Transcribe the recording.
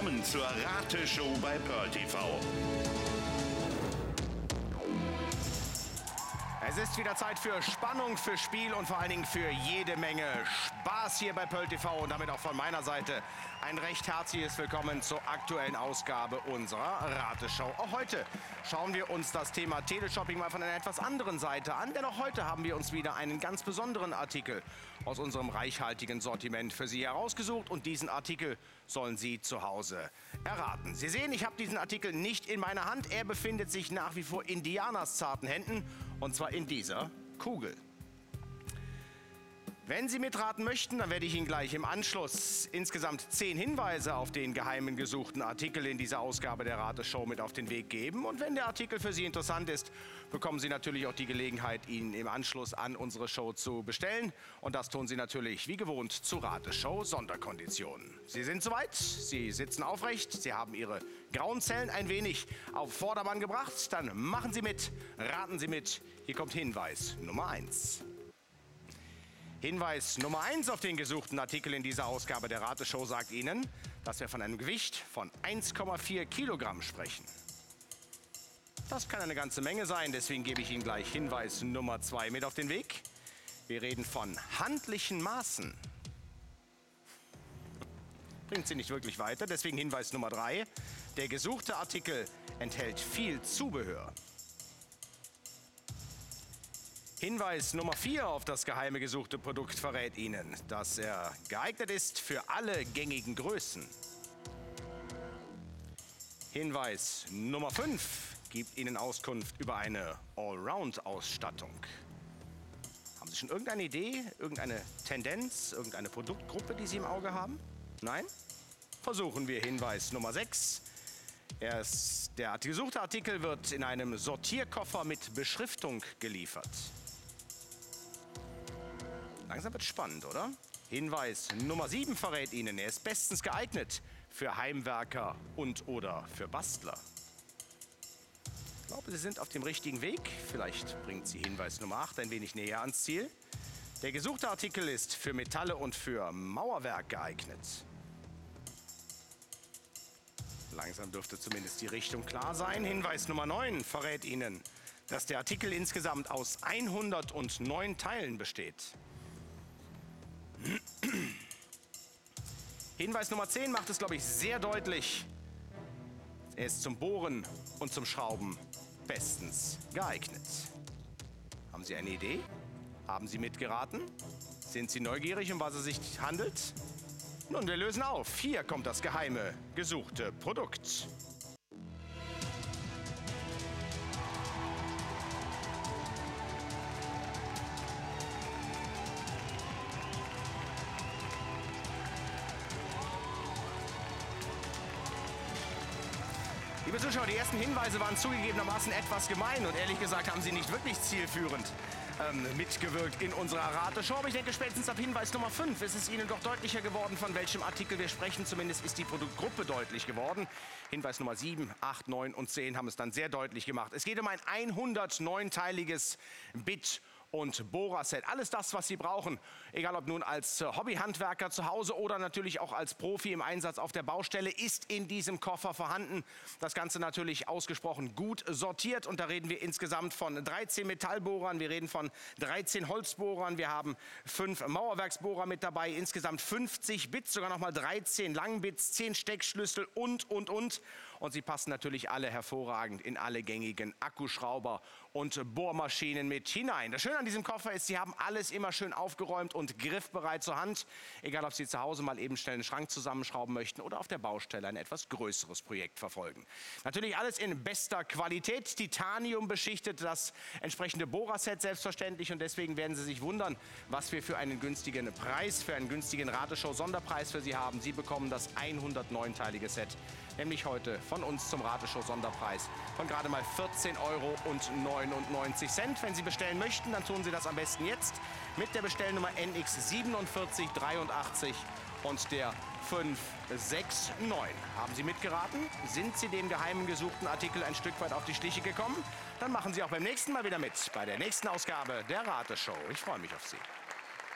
Willkommen zur Rateshow bei Pearl TV. Es ist wieder Zeit für Spannung, für Spiel und vor allen Dingen für jede Menge Spaß hier bei Pearl TV. Und damit auch von meiner Seite ein recht herzliches Willkommen zur aktuellen Ausgabe unserer Rateshow. Auch heute schauen wir uns das Thema Teleshopping mal von einer etwas anderen Seite an. Denn auch heute haben wir uns wieder einen ganz besonderen Artikel aus unserem reichhaltigen Sortiment für Sie herausgesucht. Und diesen Artikel sollen Sie zu Hause erraten. Sie sehen, ich habe diesen Artikel nicht in meiner Hand. Er befindet sich nach wie vor in Dianas zarten Händen. Und zwar in dieser Kugel. Wenn Sie mitraten möchten, dann werde ich Ihnen gleich im Anschluss insgesamt 10 Hinweise auf den geheimen gesuchten Artikel in dieser Ausgabe der Rateshow mit auf den Weg geben. Und wenn der Artikel für Sie interessant ist, bekommen Sie natürlich auch die Gelegenheit, ihn im Anschluss an unsere Show zu bestellen. Und das tun Sie natürlich wie gewohnt zu Rateshow Sonderkonditionen. Sie sind soweit, Sie sitzen aufrecht, Sie haben Ihre grauen Zellen ein wenig auf Vordermann gebracht. Dann machen Sie mit, raten Sie mit. Hier kommt Hinweis Nummer 1. Hinweis Nummer 1 auf den gesuchten Artikel in dieser Ausgabe der Rateshow sagt Ihnen, dass wir von einem Gewicht von 1,4 Kilogramm sprechen. Das kann eine ganze Menge sein, deswegen gebe ich Ihnen gleich Hinweis Nummer 2 mit auf den Weg. Wir reden von handlichen Maßen. Bringt Sie nicht wirklich weiter, deswegen Hinweis Nummer 3. Der gesuchte Artikel enthält viel Zubehör. Hinweis Nummer 4 auf das geheime gesuchte Produkt verrät Ihnen, dass er geeignet ist für alle gängigen Größen. Hinweis Nummer 5 gibt Ihnen Auskunft über eine Allround-Ausstattung. Haben Sie schon irgendeine Idee, irgendeine Tendenz, irgendeine Produktgruppe, die Sie im Auge haben? Nein? Versuchen wir Hinweis Nummer 6. Der gesuchte Artikel wird in einem Sortierkoffer mit Beschriftung geliefert. Langsam wird spannend, oder? Hinweis Nummer 7 verrät Ihnen, er ist bestens geeignet für Heimwerker und/oder für Bastler. Ich glaube, Sie sind auf dem richtigen Weg. Vielleicht bringt Sie Hinweis Nummer 8 ein wenig näher ans Ziel. Der gesuchte Artikel ist für Metalle und für Mauerwerk geeignet. Langsam dürfte zumindest die Richtung klar sein. Hinweis Nummer 9 verrät Ihnen, dass der Artikel insgesamt aus 109 Teilen besteht. Hinweis Nummer 10 macht es, glaube ich, sehr deutlich. Er ist zum Bohren und zum Schrauben bestens geeignet. Haben Sie eine Idee? Haben Sie mitgeraten? Sind Sie neugierig, um was es sich handelt? Nun, wir lösen auf. Hier kommt das geheime, gesuchte Produkt. Liebe Zuschauer, die ersten Hinweise waren zugegebenermaßen etwas gemein und ehrlich gesagt haben sie nicht wirklich zielführend mitgewirkt in unserer Rateshow. Aber ich denke, spätestens ab Hinweis Nummer 5 ist es Ihnen doch deutlicher geworden, von welchem Artikel wir sprechen. Zumindest ist die Produktgruppe deutlich geworden. Hinweis Nummer 7, 8, 9 und 10 haben es dann sehr deutlich gemacht. Es geht um ein 109-teiliges Bit- und Bohrerset. Alles das, was Sie brauchen, egal ob nun als Hobbyhandwerker zu Hause oder natürlich auch als Profi im Einsatz auf der Baustelle, ist in diesem Koffer vorhanden. Das Ganze natürlich ausgesprochen gut sortiert und da reden wir insgesamt von 13 Metallbohrern, wir reden von 13 Holzbohrern, wir haben 5 Mauerwerksbohrer mit dabei, insgesamt 50 Bits, sogar nochmal 13 Langbits, 10 Steckschlüssel und. Und sie passen natürlich alle hervorragend in alle gängigen Akkuschrauber und Bohrmaschinen mit hinein. Das Schöne an diesem Koffer ist, Sie haben alles immer schön aufgeräumt und griffbereit zur Hand. Egal, ob Sie zu Hause mal eben schnell einen Schrank zusammenschrauben möchten oder auf der Baustelle ein etwas größeres Projekt verfolgen. Natürlich alles in bester Qualität, Titanium beschichtet, das entsprechende Bohrerset selbstverständlich. Und deswegen werden Sie sich wundern, was wir für einen günstigen Preis, für einen günstigen Rateshow-Sonderpreis für Sie haben. Sie bekommen das 109-teilige Set, nämlich heute von uns zum Rateshow-Sonderpreis von gerade mal 14,99 €. Wenn Sie bestellen möchten, dann tun Sie das am besten jetzt mit der Bestellnummer NX4783 und der 569. Haben Sie mitgeraten? Sind Sie dem geheimen gesuchten Artikel ein Stück weit auf die Schliche gekommen? Dann machen Sie auch beim nächsten Mal wieder mit, bei der nächsten Ausgabe der Rateshow. Ich freue mich auf Sie.